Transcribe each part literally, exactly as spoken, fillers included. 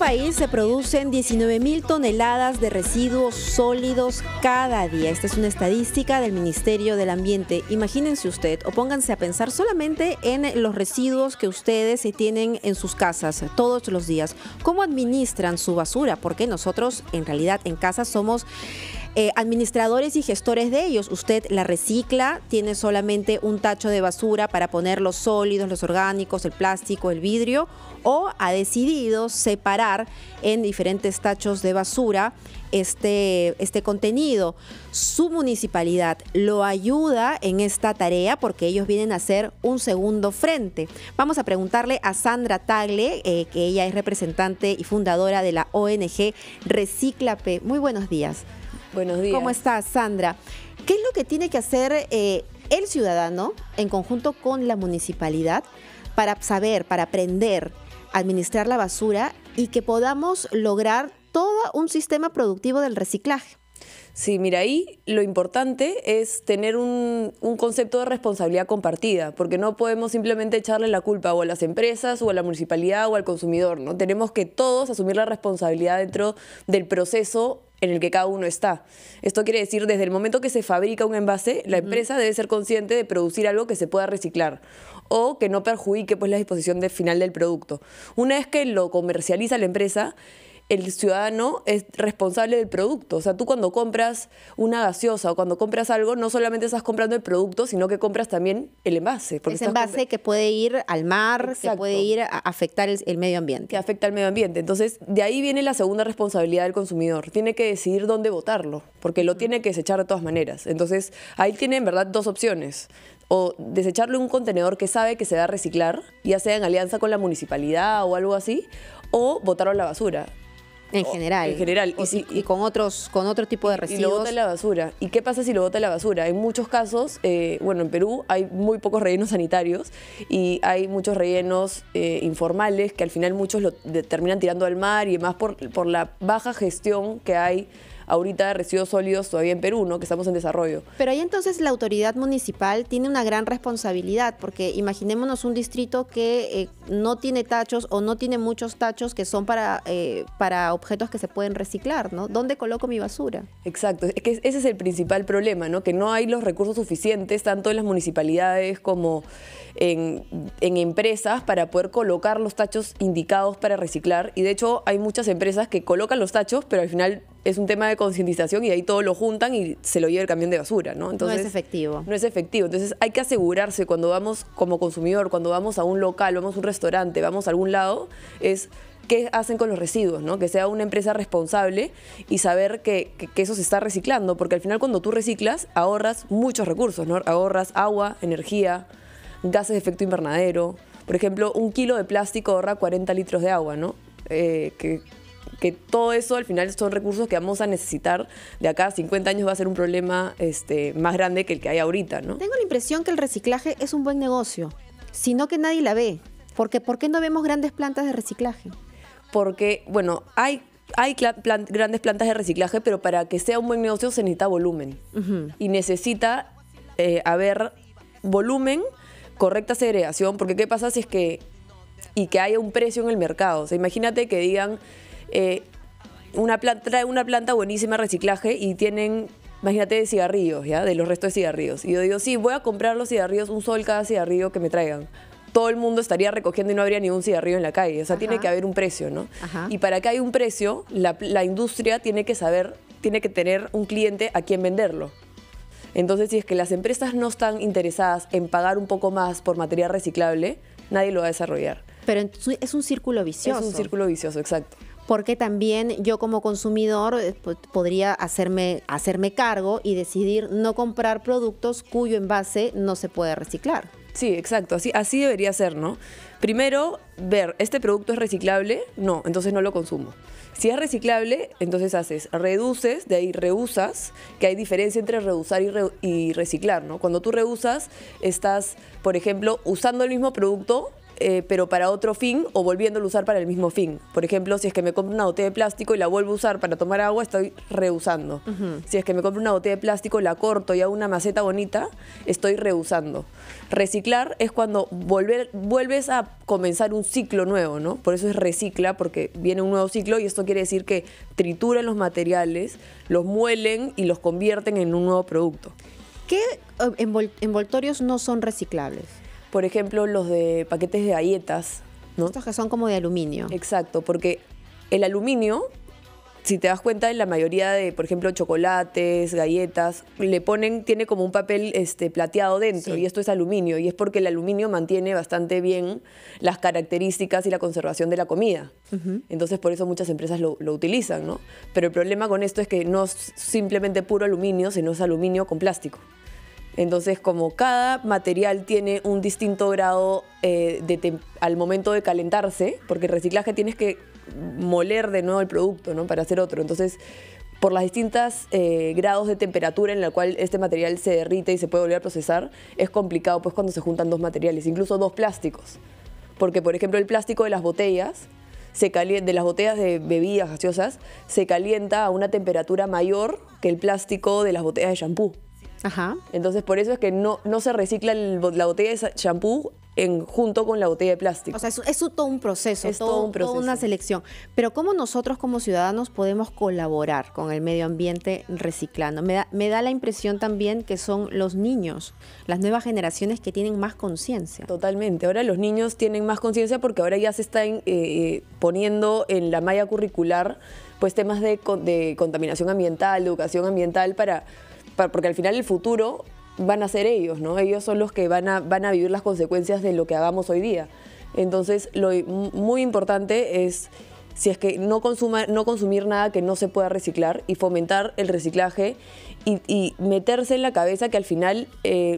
país se producen diecinueve mil toneladas de residuos sólidos cada día. Esta es una estadística del Ministerio del Ambiente. Imagínense usted, o pónganse a pensar solamente en los residuos que ustedes tienen en sus casas todos los días. ¿Cómo administran su basura? Porque nosotros, en realidad, en casa somos Eh, administradores y gestores de ellos. Usted la recicla, tiene solamente un tacho de basura para poner los sólidos, los orgánicos, el plástico, el vidrio, o ha decidido separar en diferentes tachos de basura este, este contenido. Su municipalidad lo ayuda en esta tarea porque ellos vienen a hacer un segundo frente. Vamos a preguntarle a Sandra Tagle, eh, que ella es representante y fundadora de la O N G Recíclape. Muy buenos días. Buenos días. ¿Cómo estás, Sandra? ¿Qué es lo que tiene que hacer eh, el ciudadano en conjunto con la municipalidad para saber, para aprender a administrar la basura y que podamos lograr todo un sistema productivo del reciclaje? Sí, mira, ahí lo importante es tener un, un concepto de responsabilidad compartida, porque no podemos simplemente echarle la culpa o a las empresas o a la municipalidad o al consumidor, ¿no? Tenemos que todos asumir la responsabilidad dentro del proceso en el que cada uno está. Esto quiere decir, desde el momento que se fabrica un envase, la empresa debe ser consciente de producir algo que se pueda reciclar o que no perjudique pues, la disposición de final del producto. Una vez que lo comercializa la empresa, el ciudadano es responsable del producto. O sea, tú cuando compras una gaseosa o cuando compras algo, no solamente estás comprando el producto, sino que compras también el envase. Ese envase que puede ir al mar, Exacto. que puede ir a afectar el, el medio ambiente. Que afecta al medio ambiente. Entonces, de ahí viene la segunda responsabilidad del consumidor. Tiene que decidir dónde botarlo, porque lo tiene que desechar de todas maneras. Entonces, ahí tiene en verdad dos opciones. O desecharlo en un contenedor que sabe que se va a reciclar, ya sea en alianza con la municipalidad o algo así, o botarlo a la basura. En general. En general. Y, y, si, y con otros con otro tipo de residuos. Y lo bota a la basura. ¿Y qué pasa si lo bota a la basura? En muchos casos, eh, bueno, en Perú hay muy pocos rellenos sanitarios y hay muchos rellenos eh, informales que al final muchos lo de, terminan tirando al mar y además por, por la baja gestión que hay ahorita de residuos sólidos todavía en Perú, ¿no? Que estamos en desarrollo. Pero ahí entonces la autoridad municipal tiene una gran responsabilidad, porque imaginémonos un distrito que eh, no tiene tachos o no tiene muchos tachos que son para, eh, para objetos que se pueden reciclar, ¿no? ¿Dónde coloco mi basura? Exacto, es que ese es el principal problema, ¿no? Que no hay los recursos suficientes, tanto en las municipalidades como en, en empresas, para poder colocar los tachos indicados para reciclar. Y de hecho hay muchas empresas que colocan los tachos, pero al final es un tema de concientización y ahí todo lo juntan y se lo lleva el camión de basura, ¿no? Entonces, no es efectivo. No es efectivo. Entonces hay que asegurarse cuando vamos como consumidor, cuando vamos a un local, vamos a un restaurante, vamos a algún lado, es qué hacen con los residuos, ¿no? Que sea una empresa responsable y saber que, que, que eso se está reciclando, porque al final cuando tú reciclas ahorras muchos recursos, ¿no? Ahorras agua, energía, gases de efecto invernadero. Por ejemplo, un kilo de plástico ahorra cuarenta litros de agua, ¿no? Eh, que que todo eso al final son recursos que vamos a necesitar de acá a cincuenta años. Va a ser un problema este, más grande que el que hay ahorita, ¿no? Tengo la impresión que el reciclaje es un buen negocio, sino que nadie la ve. Porque, ¿por qué no vemos grandes plantas de reciclaje? Porque, bueno, hay, hay plan, grandes plantas de reciclaje, pero para que sea un buen negocio se necesita volumen. Uh-huh. Y necesita eh, haber volumen, correcta segregación, porque ¿qué pasa si es que... y que haya un precio en el mercado? O sea, imagínate que digan... Eh, una planta, trae una planta buenísima de reciclaje y tienen, imagínate, de cigarrillos, ¿ya? De los restos de cigarrillos. Y yo digo, sí, voy a comprar los cigarrillos, un sol cada cigarrillo que me traigan. Todo el mundo estaría recogiendo y no habría ni un cigarrillo en la calle. O sea, Ajá. tiene que haber un precio, ¿no? Ajá. Y para que haya un precio, la, la industria tiene que saber, tiene que tener un cliente a quien venderlo. Entonces, si es que las empresas no están interesadas en pagar un poco más por material reciclable, nadie lo va a desarrollar. Pero es un círculo vicioso. Es un círculo vicioso, exacto. Porque también yo como consumidor pues, podría hacerme, hacerme cargo y decidir no comprar productos cuyo envase no se puede reciclar. Sí, exacto. Así, así debería ser, ¿no? Primero, ver, ¿este producto es reciclable? No, entonces no lo consumo. Si es reciclable, entonces haces, reduces, de ahí reusas, que hay diferencia entre reusar y, re, y reciclar, ¿no? Cuando tú reusas, estás, por ejemplo, usando el mismo producto, eh, pero para otro fin o volviéndolo a usar para el mismo fin. Por ejemplo, si es que me compro una botella de plástico y la vuelvo a usar para tomar agua, estoy reusando. Uh-huh. Si es que me compro una botella de plástico, la corto y hago una maceta bonita, estoy reusando. Reciclar es cuando volver, vuelves a comenzar un ciclo nuevo, ¿no? Por eso es recicla, porque viene un nuevo ciclo y esto quiere decir que trituran los materiales, los muelen y los convierten en un nuevo producto. ¿Qué envol- envoltorios no son reciclables? Por ejemplo, los de paquetes de galletas, ¿no? Estos que son como de aluminio. Exacto, porque el aluminio, si te das cuenta, en la mayoría de, por ejemplo, chocolates, galletas, le ponen, tiene como un papel este, plateado dentro, sí. Y esto es aluminio, y es porque el aluminio mantiene bastante bien las características y la conservación de la comida. Uh-huh. Entonces, por eso muchas empresas lo, lo utilizan, ¿no? Pero el problema con esto es que no es simplemente puro aluminio, sino es aluminio con plástico. Entonces, como cada material tiene un distinto grado eh, de tem- al momento de calentarse, porque el reciclaje tienes que moler de nuevo el producto, ¿no? Para hacer otro. Entonces, por las distintas eh, grados de temperatura en la cual este material se derrite y se puede volver a procesar, es complicado pues cuando se juntan dos materiales, incluso dos plásticos. Porque, por ejemplo, el plástico de las botellas, se calienta, de las botellas de bebidas gaseosas, se calienta a una temperatura mayor que el plástico de las botellas de shampoo. Ajá. Entonces, por eso es que no, no se recicla el, la botella de shampoo en, junto con la botella de plástico. O sea, es, es todo un proceso, es todo, todo un proceso. Toda una selección. Pero ¿cómo nosotros como ciudadanos podemos colaborar con el medio ambiente reciclando? Me da, me da la impresión también que son los niños, las nuevas generaciones que tienen más conciencia. Totalmente. Ahora los niños tienen más conciencia porque ahora ya se están eh, poniendo en la malla curricular pues temas de, de contaminación ambiental, de educación ambiental para... porque al final el futuro van a ser ellos, ¿no? Ellos son los que van a, van a vivir las consecuencias de lo que hagamos hoy día. Entonces, lo muy importante es, si es que no, consuma, no consumir nada que no se pueda reciclar y fomentar el reciclaje y, y meterse en la cabeza que al final eh,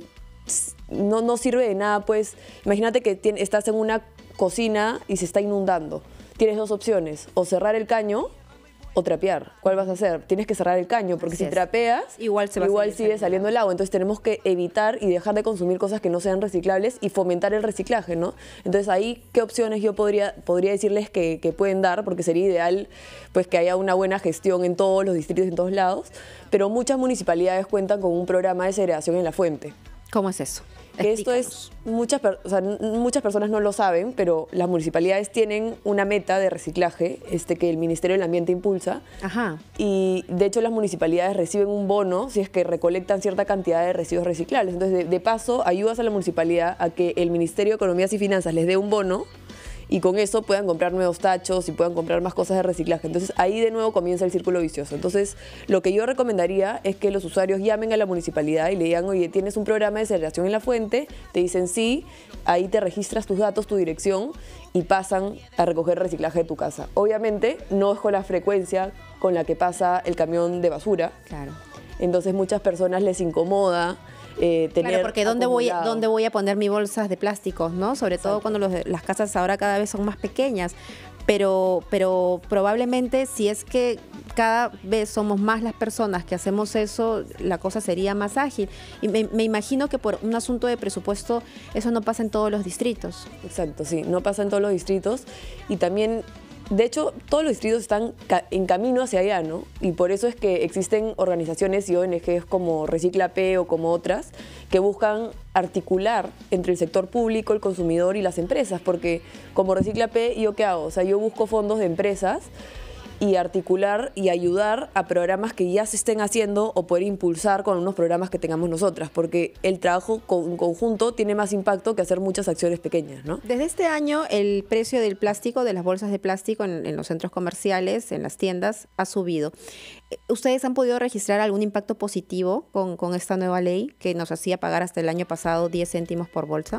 no, no sirve de nada, pues, imagínate que tienes, estás en una cocina y se está inundando. Tienes dos opciones, o cerrar el caño o trapear. ¿Cuál vas a hacer? Tienes que cerrar el caño, porque Así si es. trapeas, igual, se va igual sigue saliendo. saliendo el agua. Entonces tenemos que evitar y dejar de consumir cosas que no sean reciclables y fomentar el reciclaje, ¿no? Entonces ahí, ¿qué opciones yo podría, podría decirles que, que pueden dar? Porque sería ideal pues, que haya una buena gestión en todos los distritos, en todos lados, pero muchas municipalidades cuentan con un programa de segregación en la fuente. ¿Cómo es eso? Que esto es, muchas, o sea, muchas personas no lo saben, pero las municipalidades tienen una meta de reciclaje este, que el Ministerio del Ambiente impulsa. Ajá. Y de hecho las municipalidades reciben un bono si es que recolectan cierta cantidad de residuos reciclables. Entonces, de, de paso, ayudas a la municipalidad a que el Ministerio de Economía y Finanzas les dé un bono y con eso puedan comprar nuevos tachos y puedan comprar más cosas de reciclaje. Entonces ahí de nuevo comienza el círculo vicioso. Entonces lo que yo recomendaría es que los usuarios llamen a la municipalidad y le digan, oye, ¿tienes un programa de segregación en la fuente? Te dicen sí, ahí te registras tus datos, tu dirección y pasan a recoger reciclaje de tu casa. Obviamente no es con la frecuencia con la que pasa el camión de basura. Claro. Entonces muchas personas les incomoda. Eh, tener claro, porque ¿dónde voy, ¿dónde voy a poner mis bolsas de plásticos, ¿no? Sobre Exacto. todo cuando los, las casas ahora cada vez son más pequeñas. Pero, pero probablemente si es que cada vez somos más las personas que hacemos eso, la cosa sería más ágil. Y me, me imagino que por un asunto de presupuesto eso no pasa en todos los distritos. Exacto, sí, no pasa en todos los distritos. Y también... De hecho, todos los distritos están en camino hacia allá, ¿no? Y por eso es que existen organizaciones y O N Ges como Recicla P o como otras que buscan articular entre el sector público, el consumidor y las empresas, porque como Recicla P, ¿yo qué hago? O sea, yo busco fondos de empresas y articular y ayudar a programas que ya se estén haciendo o poder impulsar con unos programas que tengamos nosotras, porque el trabajo en conjunto tiene más impacto que hacer muchas acciones pequeñas, ¿no? Desde este año el precio del plástico, de las bolsas de plástico en, en los centros comerciales, en las tiendas, ha subido. ¿Ustedes han podido registrar algún impacto positivo con, con esta nueva ley que nos hacía pagar hasta el año pasado diez céntimos por bolsa?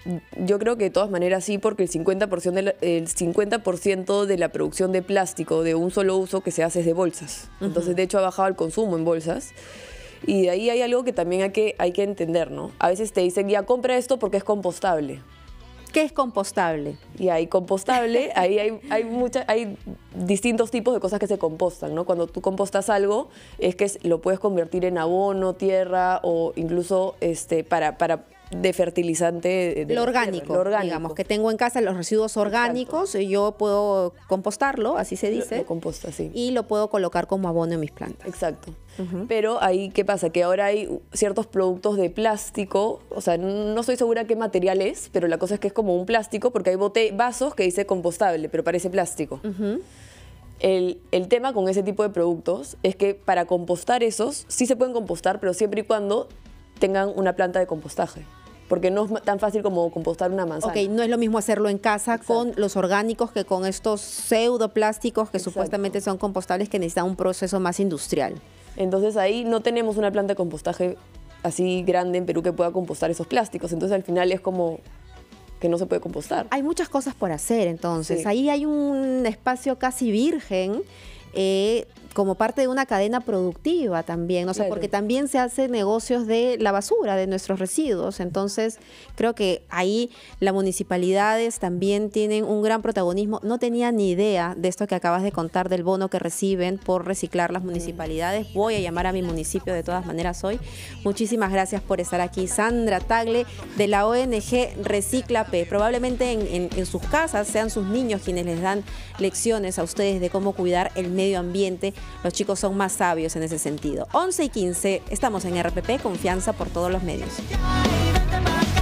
Yo creo que de todas maneras sí, porque el cincuenta por ciento de la, el cincuenta por ciento de la producción de plástico de un solo uso que se hace es de bolsas. Uh-huh. Entonces, de hecho, ha bajado el consumo en bolsas. Y de ahí hay algo que también hay que, hay que entender, ¿no? A veces te dicen, ya, compra esto porque es compostable. ¿Qué es compostable? Y ahí compostable, ahí hay, hay, mucha, hay distintos tipos de cosas que se compostan, ¿no? Cuando tú compostas algo, es que lo puedes convertir en abono, tierra o incluso este, para... para de fertilizante. De, de lo, orgánico, lo orgánico, digamos, que tengo en casa los residuos orgánicos, y yo puedo compostarlo, así se dice. Lo, lo composta, sí. Y lo puedo colocar como abono en mis plantas. Exacto. Uh-huh. Pero ahí, ¿qué pasa? Que ahora hay ciertos productos de plástico, o sea, no estoy segura qué material es, pero la cosa es que es como un plástico, porque hay bote vasos que dice compostable, pero parece plástico. Uh-huh. El, el tema con ese tipo de productos es que para compostar esos, sí se pueden compostar, pero siempre y cuando tengan una planta de compostaje. Porque no es tan fácil como compostar una manzana. Ok, no es lo mismo hacerlo en casa. Exacto. Con los orgánicos que con estos pseudoplásticos que Exacto. supuestamente son compostables, que necesitan un proceso más industrial. Entonces ahí no tenemos una planta de compostaje así grande en Perú que pueda compostar esos plásticos. Entonces al final es como que no se puede compostar. Hay muchas cosas por hacer, entonces. Sí. Ahí hay un espacio casi virgen, eh, como parte de una cadena productiva también, ¿no? O sea, claro. Porque también se hacen negocios de la basura, de nuestros residuos. Entonces, creo que ahí las municipalidades también tienen un gran protagonismo. No tenía ni idea de esto que acabas de contar, del bono que reciben por reciclar las municipalidades. Voy a llamar a mi municipio de todas maneras hoy. Muchísimas gracias por estar aquí. Sandra Tagle, de la O N G Reciclape. Probablemente en, en, en sus casas sean sus niños quienes les dan lecciones a ustedes de cómo cuidar el medio ambiente. Los chicos son más sabios en ese sentido. once y quince, estamos en R P P, confianza por todos los medios.